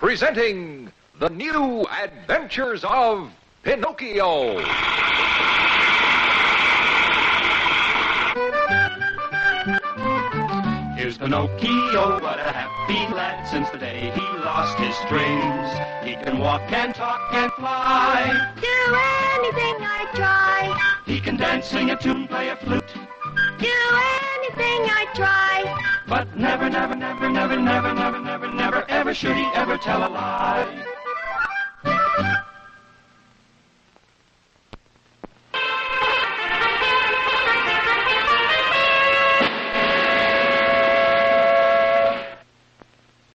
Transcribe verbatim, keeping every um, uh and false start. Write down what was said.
presenting the new Adventures of Pinocchio. Here's Pinocchio, what a happy lad since the day he lost his strings. He can walk and talk and fly. Do anything I try. He can dance, sing a tune, play a flute. Do anything I try. But never, never, never, never, never, never, never, never, ever should he ever tell a lie.